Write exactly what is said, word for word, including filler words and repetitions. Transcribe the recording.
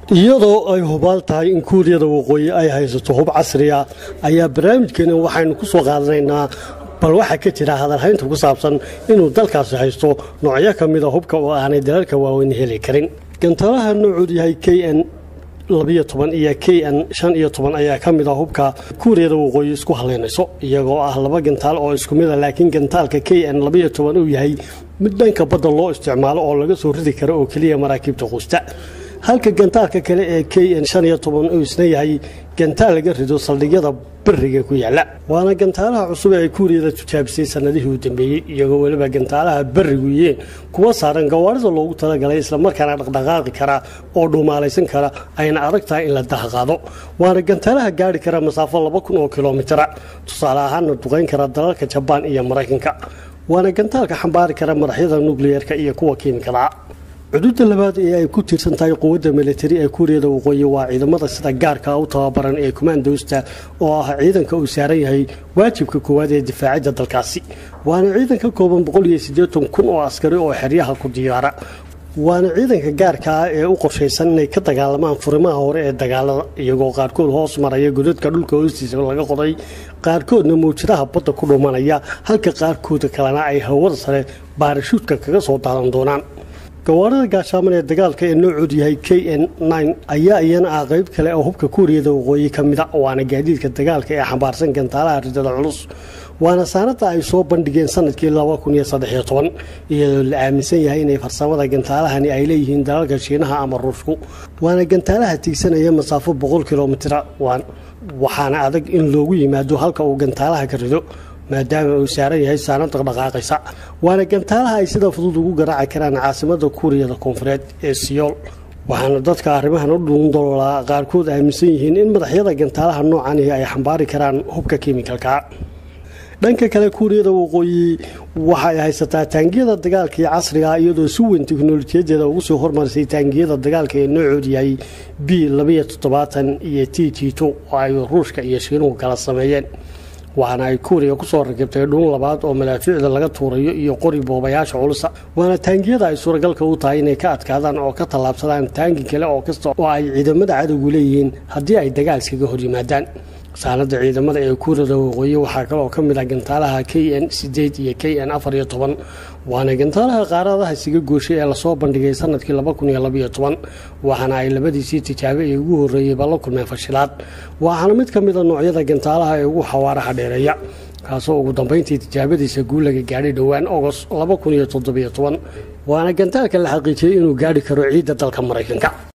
iyadoo ay hubaal tahay in kuuriyada waqooyi ay haysato hub casri ah ayaa barnaamijkeena waxaynu ku soo qaadanaynaa bal waxa ka jira hadalhaynta ku saabsan inuu dalkaasi haysto noocyo ka mid ah hubka oo aanay dalalka waaweyn heli karin. gantalaha noocoodu yahay K N labiyo toban iyo K N shan iyo toban ayaa ka mid ah hubka kuuriyada waqooyi isku haleynayso, iyagoo ah laba gantaal oo isku mid ah, laakiin gantaalka K N labiyo toban uu yahay mid dhanka badda loo isticmaalo oo laga soo ridi karo oo kaliya maraakiibta quusta, halka gantaalka kale ee K N shan iyo toban uu isna yahay gantaal laga rido saldhigyada bariga ku yaala. waana gantaalaha cusub ee kuuriyada tijaabisay sanadihii u dambeeyay, iyagoo waliba gantaalaha barigu yihiin kuwa saaran gawaarida loogu talagalay isla markaana dhaqdhaqaaqi kara oo dhuumaalaysan kara, ayna adag tahay in la dahaqaado. waana gantaalaha gaari kara masaafo laba kun oo kilomitir, tusaale ahaanna duqayn kara dalalka Jabaan iyo Mareykanka. waana gantaalka xambaari kara madaxyada nukliyeerka iyo kuwa kiimikada. xuduudda labaad ee ay ku tiirsan tahay quwadda militari ee kuuriyada waqooyi waa ciidamada sida gaarka u tababaran ee commandosta, oo ah ciidanka uu saaran yahay waajibka koowaad ee difaacidda dalkaasi. waana ciidan ka kooban boqol iyo siddeetan kun oo askari oo xeryaha ku diyaara. waana ciidanka gaarka ah ee u qorshaysan inay ka dagaalamaan furimaha hore ee dagaalada, iyagoo qaarkood hoos maraya godadka dhulka hoostiisa laga qoday, qaarkoodna mawjadaha badda ku dhumanaya, halka qaarkooda kalena ay hawada sare baarashuudka kaga soo daadan doonaan. gawaarida gaashaaman ee dagaalka ee noocoodu yahay K N nine ayaa iyana ah qayb kale oo hubka kuuriyada waqooyi ka mid ah, waana gaadiidka dagaalka ee xambaarsan gantaalaha ridada culus. waana saanada ay soo bandhigeen sanadkii laba kun iyo saddex iyo toban, iyadoo la aaminsan yahay inay farsamada gantaalahani ay leeyihiin dalalka Shiinaha ama Ruushku. waana gantaalaha tiigsanaya masaafo boqol kilomitir, waxaana adag in loogu yimaado halka uu gantaalaha ka rido, maadaama uu saaran yahay saanad dhaqdhaqaaqaysa. waana gantaalaha ay sida fudud ugu garaaci karaan caasimada kuuriyada koonfureed ee Seoul. waxaana dadka arrimahan u dhuundaloolaa qaarkood aaminsan yihiin in madaxyada gantaalaha noocan ay xambaari karaan hubka kiimikalka. dhanka kale, kuuriyada waqooyi waxay haysataa taangiyada dagaalka ee casriga ah, iyadoo si weyn tiknoolajiyadeeda ugu soo hormarisay taangiyada dagaalka ee noocoodu yahay B labiyo toddobaatan iyo T T two oo ay Ruushka iyo Shiinuhu kala sameeyeen. waxaana ay kuuriya ku soo rakibtay dhuun labaad oo madaafiicda laga tuurayo iyo qori boobayaasha culusa. waana taangiyada ay suuragalka u tahay inay ka adkaadaan oo ka tallaabsadaan taangi kale oo kasta oo ay ciidamada cadowgu leeyihiin haddii ay dagaal iskaga hor yimaadaan. saanada ciidamada ee kuuriyada waqooyi waxaa kale oo ka mid ah gantaalaha K N sideed iyo K N afar iyo toban, waana gantaalaha qaaradaha isiga gooshay ee lasoo bandhigay sanadkii laba kun iyo labiyo toban, waxaana ay labadiisii tijaabo ee ugu horreeyeyba la kulmeen fashilaad. waxaana mid ka mid a noocyada gantaalaha ee ugu xawaaraha dheereeya, kaasoo ugu dambeyntii tijaabadiisa guul laga gaadhay dhowaan Agost laba kun iyo toddobiyo toban. waana gantaalka la xaqiijiyey inuu gaadhi karo ciidda dalka Mareykanka.